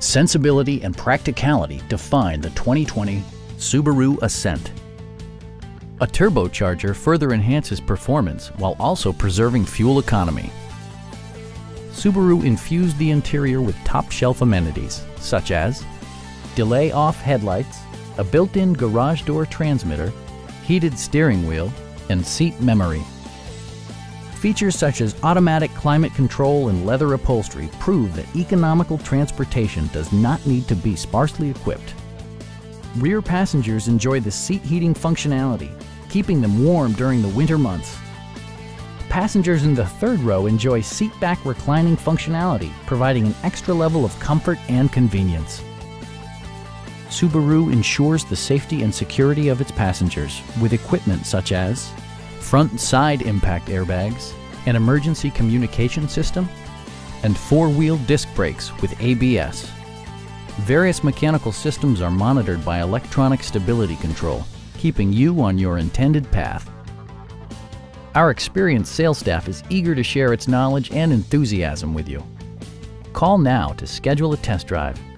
Sensibility and practicality define the 2020 Subaru Ascent. A turbocharger further enhances performance while also preserving fuel economy. Subaru infused the interior with top-shelf amenities such as delay-off headlights, a built-in garage door transmitter, heated steering wheel, and seat memory. Features such as automatic climate control and leather upholstery prove that economical transportation does not need to be sparsely equipped. Rear passengers enjoy the seat heating functionality, keeping them warm during the winter months. Passengers in the third row enjoy seat-back reclining functionality, providing an extra level of comfort and convenience. Subaru ensures the safety and security of its passengers with equipment such as front and side impact airbags, an emergency communication system, and four-wheel disc brakes with ABS. Various mechanical systems are monitored by electronic stability control, keeping you on your intended path. Our experienced sales staff is eager to share its knowledge and enthusiasm with you. Call now to schedule a test drive.